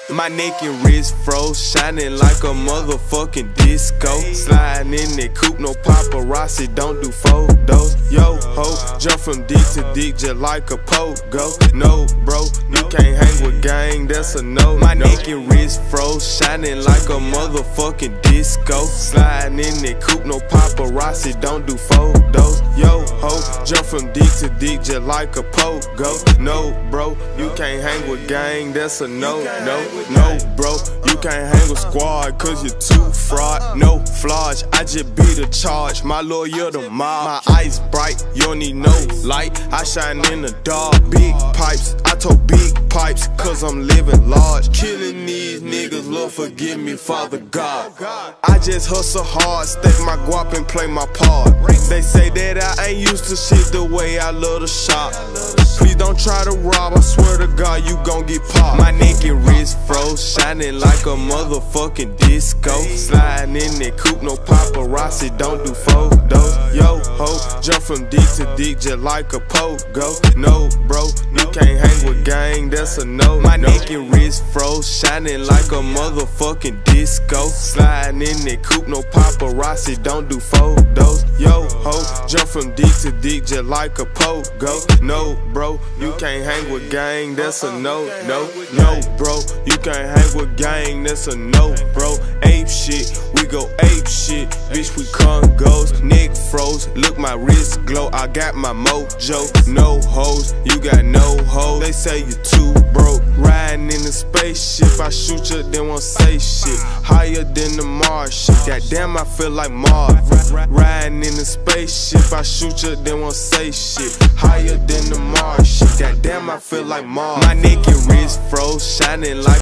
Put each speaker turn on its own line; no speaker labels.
My neck and wrist froze, shining like a motherfucking disco. Sliding in that coupe, no paparazzi, don't do photos. Yo ho, jump from dick to dick just like a pogo. No bro, you can't hang with gang, that's a no. My neck and wrist froze, shining like a motherfucking disco. Sliding in that coupe, no paparazzi, don't do photos. Yo ho, jump from dick to dick just like a pogo. No bro, you can't hang with gang, that's a no. No bro, you can't hang with squad cause you're too fraud. No flaws, I just beat a charge. My lawyer the mob, my eyes bright, you don't need no light. I shine in the dark, big pipes, I told big pipes cause I'm living large. Killing these niggas, Lord forgive me, Father God. I just hustle hard, stack my guap and play my part. They say that I ain't used to shit the way I love to shop. Please don't try to rob, I swear to God you gon' get popped. My neck and wrist froze, shining like a motherfucking disco. Sliding in that coupe, no paparazzi, don't do photos. Yo ho, jump from dick to dick just like a pogo. No bro, you can't hang with gang, that's a no. My neck and wrist froze, shining like a motherfucking disco. Sliding in that coupe, no paparazzi, don't do photos. Yo ho, jump from dick to dick just like a pogo. No bro, you can't hang with gang, that's a no. No bro, you can't hang with gang, that's a no bro. Ape shit, we go ape shit, bitch we Congos. Neck froze, look my wrist glow, I got my mojo. No hoes, you got no hoes. They say you too broke, riding in a spaceship. I shoot you, then won't say shit. Higher than the Martian, goddamn I feel like Mars. Riding in a spaceship, I shoot you, then won't say shit. Higher than the Martian, goddamn I feel like Mars. My neck and wrist froze, shining like